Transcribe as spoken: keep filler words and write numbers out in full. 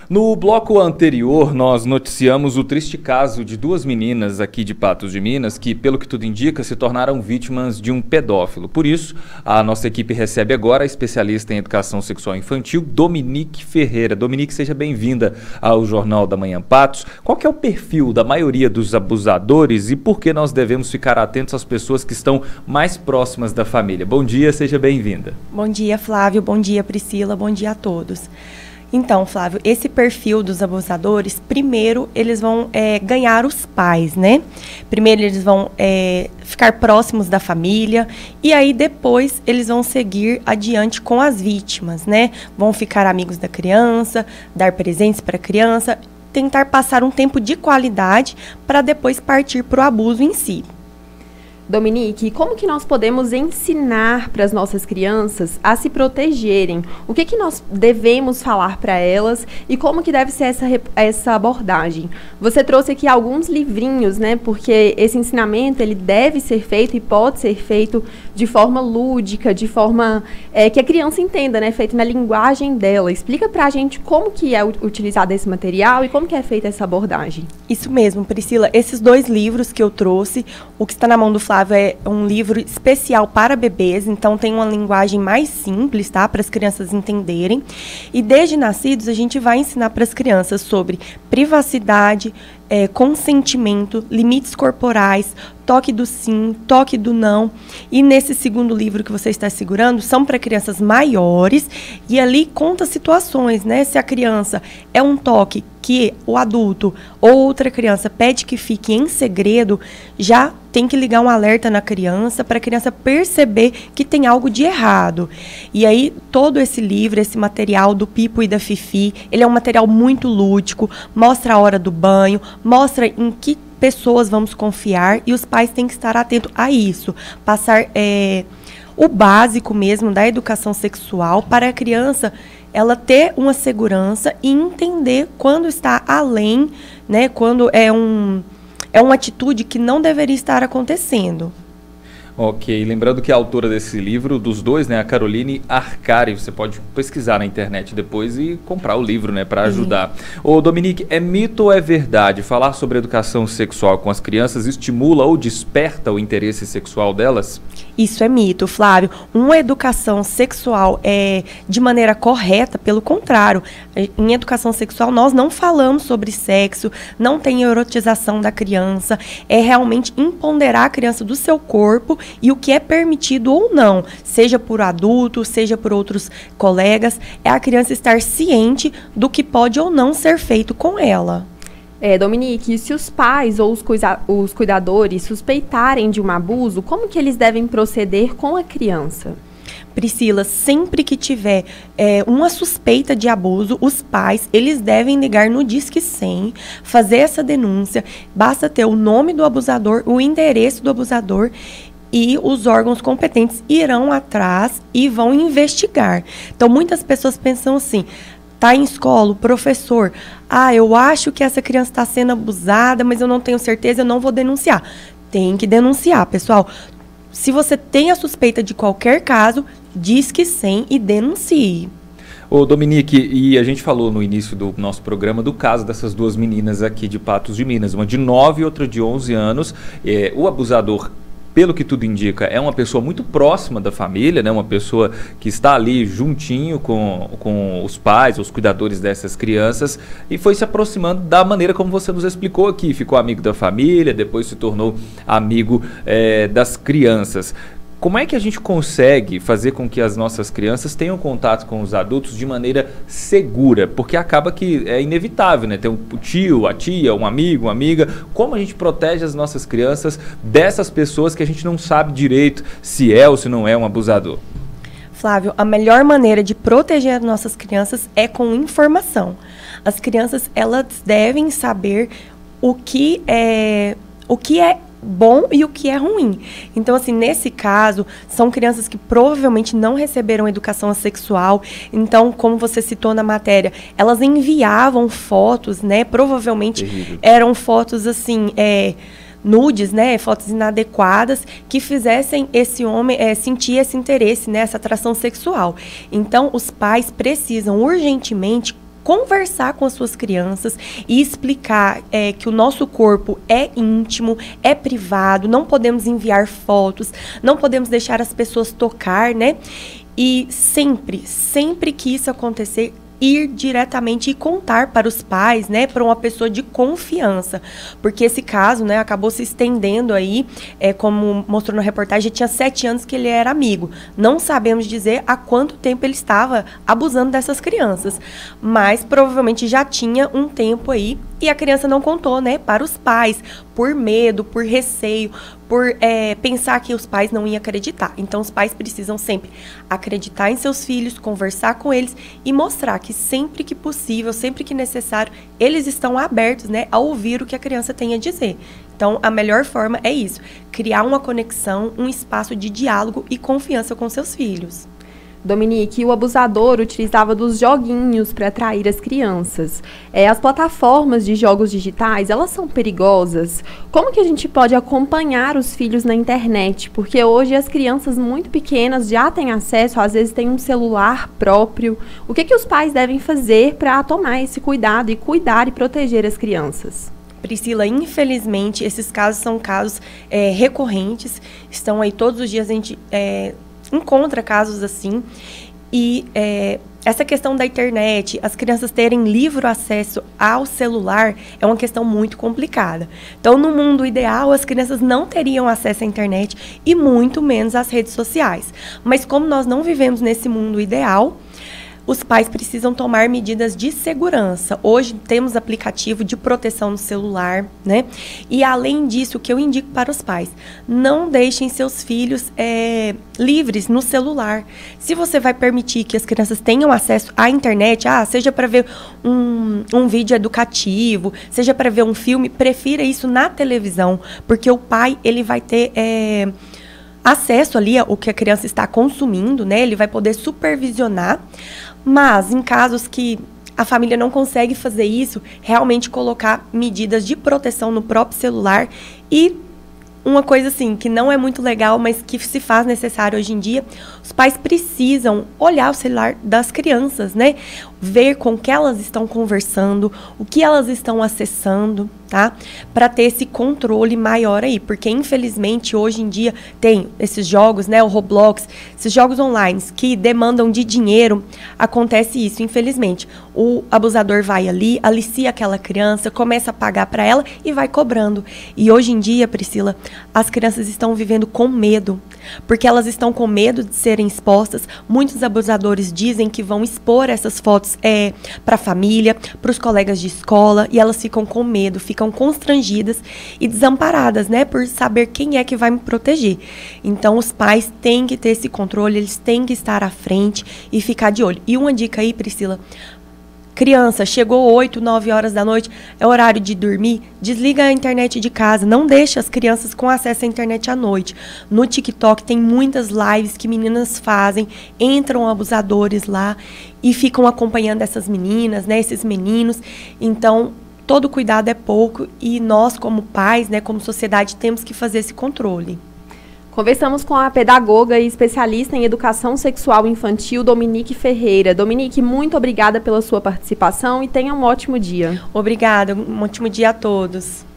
No bloco anterior, nós noticiamos o triste caso de duas meninas aqui de Patos de Minas que, pelo que tudo indica, se tornaram vítimas de um pedófilo. Por isso, a nossa equipe recebe agora a especialista em educação sexual infantil, Dominique Ferreira. Dominique, seja bem-vinda ao Jornal da Manhã Patos. Qual que é o perfil da maioria dos abusadores e por que nós devemos ficar atentos às pessoas que estão mais próximas da família? Bom dia, seja bem-vinda. Bom dia, Flávio. Bom dia, Priscila. Bom dia a todos. Então, Flávio, esse perfil dos abusadores, primeiro eles vão é, ganhar os pais, né? Primeiro eles vão é, ficar próximos da família e aí depois eles vão seguir adiante com as vítimas, né? Vão ficar amigos da criança, dar presentes para a criança, tentar passar um tempo de qualidade para depois partir para o abuso em si. Dominique, como que nós podemos ensinar para as nossas crianças a se protegerem? O que que nós devemos falar para elas e como que deve ser essa, essa abordagem? Você trouxe aqui alguns livrinhos, né? Porque esse ensinamento, ele deve ser feito e pode ser feito de forma lúdica, de forma é, que a criança entenda, né? Feito na linguagem dela. Explica para a gente como que é utilizado esse material e como que é feita essa abordagem. Isso mesmo, Priscila. Esses dois livros que eu trouxe, o que está na mão do Flávio é um livro especial para bebês, então tem uma linguagem mais simples, tá? Para as crianças entenderem. E desde nascidos a gente vai ensinar para as crianças sobre privacidade, é, consentimento, limites corporais, toque do sim, toque do não. E nesse segundo livro que você está segurando, são para crianças maiores e ali conta situações, né? Se a criança é um toque que o adulto ou outra criança pede que fique em segredo, já tem que ligar um alerta na criança para a criança perceber que tem algo de errado. E aí, todo esse livro, esse material do Pipo e da Fifi, ele é um material muito lúdico, mostra a hora do banho, mostra em que pessoas vamos confiar e os pais têm que estar atentos a isso. Passar é, o básico mesmo da educação sexual para a criança ela ter uma segurança e entender quando está além, né, quando é, um, é uma atitude que não deveria estar acontecendo. Ok, lembrando que a autora desse livro, dos dois, né, a Caroline Arcari, você pode pesquisar na internet depois e comprar o livro, né, para ajudar. Ô, Dominique, é mito ou é verdade falar sobre educação sexual com as crianças estimula ou desperta o interesse sexual delas? Isso é mito, Flávio. Uma educação sexual é de maneira correta, pelo contrário, em educação sexual nós não falamos sobre sexo, não tem erotização da criança, é realmente empoderar a criança do seu corpo e o que é permitido ou não, seja por adulto, seja por outros colegas, é a criança estar ciente do que pode ou não ser feito com ela. É, Dominique, se os pais ou os, cuida os cuidadores suspeitarem de um abuso, como que eles devem proceder com a criança? Priscila, sempre que tiver é, uma suspeita de abuso, os pais, eles devem ligar no Disque cem, fazer essa denúncia, basta ter o nome do abusador, o endereço do abusador e os órgãos competentes irão atrás e vão investigar. Então, muitas pessoas pensam assim, tá em escola, o professor, ah, eu acho que essa criança está sendo abusada, mas eu não tenho certeza, eu não vou denunciar. Tem que denunciar, pessoal. Se você tem a suspeita de qualquer caso, Disque cem e denuncie. Ô, Dominique, e a gente falou no início do nosso programa do caso dessas duas meninas aqui de Patos de Minas, uma de nove e outra de onze anos. É, o abusador, pelo que tudo indica, é uma pessoa muito próxima da família, né? Uma pessoa que está ali juntinho com, com os pais, os cuidadores dessas crianças, e foi se aproximando da maneira como você nos explicou aqui. Ficou amigo da família, depois se tornou amigo é, das crianças. Como é que a gente consegue fazer com que as nossas crianças tenham contato com os adultos de maneira segura? Porque acaba que é inevitável, né? Tem um tio, a tia, um amigo, uma amiga. Como a gente protege as nossas crianças dessas pessoas que a gente não sabe direito se é ou se não é um abusador? Flávio, a melhor maneira de proteger as nossas crianças é com informação. As crianças, elas devem saber o que é, o que é bom e o que é ruim. Então, assim, nesse caso, são crianças que provavelmente não receberam educação sexual. Então, como você citou na matéria, elas enviavam fotos, né? Provavelmente Terrível. eram fotos, assim, é, nudes, né? Fotos inadequadas que fizessem esse homem é, sentir esse interesse, né? Essa atração sexual. Então, os pais precisam urgentemente conversar com as suas crianças e explicar é, que o nosso corpo é íntimo, é privado, não podemos enviar fotos, não podemos deixar as pessoas tocar, né? E sempre, sempre que isso acontecer, ir diretamente e contar para os pais, né, para uma pessoa de confiança, porque esse caso, né, acabou se estendendo aí, é, como mostrou na reportagem, tinha sete anos que ele era amigo. Não sabemos dizer há quanto tempo ele estava abusando dessas crianças, mas provavelmente já tinha um tempo aí e a criança não contou, né, para os pais, por medo, por receio, por é, pensar que os pais não iam acreditar. Então, os pais precisam sempre acreditar em seus filhos, conversar com eles e mostrar que sempre que possível, sempre que necessário, eles estão abertos, né, a ouvir o que a criança tem a dizer. Então, a melhor forma é isso, criar uma conexão, um espaço de diálogo e confiança com seus filhos. Dominique, o abusador utilizava dos joguinhos para atrair as crianças. É, as plataformas de jogos digitais, elas são perigosas? Como que a gente pode acompanhar os filhos na internet? Porque hoje as crianças muito pequenas já têm acesso, às vezes têm um celular próprio. O que que os pais devem fazer para tomar esse cuidado e cuidar e proteger as crianças? Priscila, infelizmente, esses casos são casos é, recorrentes. Estão aí todos os dias, a gente... É, encontra casos assim, e é, essa questão da internet, as crianças terem livre acesso ao celular, é uma questão muito complicada. Então, no mundo ideal, as crianças não teriam acesso à internet e muito menos às redes sociais. Mas como nós não vivemos nesse mundo ideal, os pais precisam tomar medidas de segurança. Hoje temos aplicativo de proteção no celular, né? E além disso, o que eu indico para os pais, não deixem seus filhos é, livres no celular. Se você vai permitir que as crianças tenham acesso à internet, ah, seja para ver um, um vídeo educativo, seja para ver um filme, prefira isso na televisão, porque o pai, ele vai ter... É, acesso ali ao que a criança está consumindo, né? Ele vai poder supervisionar, mas em casos que a família não consegue fazer isso, realmente colocar medidas de proteção no próprio celular. E uma coisa assim, que não é muito legal, mas que se faz necessário hoje em dia, os pais precisam olhar o celular das crianças, né? Ver com que elas estão conversando, o que elas estão acessando, tá? Para ter esse controle maior aí, porque infelizmente hoje em dia tem esses jogos, né, o Roblox, esses jogos online que demandam de dinheiro, acontece isso, infelizmente. O abusador vai ali, alicia aquela criança, começa a pagar para ela e vai cobrando. E hoje em dia, Priscila, as crianças estão vivendo com medo, porque elas estão com medo de serem expostas. Muitos abusadores dizem que vão expor essas fotos é, para a família, para os colegas de escola, e elas ficam com medo, ficam constrangidas e desamparadas, né, por saber quem é que vai me proteger. Então, os pais têm que ter esse controle, eles têm que estar à frente e ficar de olho. E uma dica aí, Priscila, criança, chegou oito, nove horas da noite, é horário de dormir, desliga a internet de casa, não deixa as crianças com acesso à internet à noite. No TikTok tem muitas lives que meninas fazem, entram abusadores lá e ficam acompanhando essas meninas, né, esses meninos. Então, todo cuidado é pouco e nós, como pais, né, como sociedade, temos que fazer esse controle. Conversamos com a pedagoga e especialista em educação sexual infantil, Dominique Ferreira. Dominique, muito obrigada pela sua participação e tenha um ótimo dia. Obrigada, um ótimo dia a todos.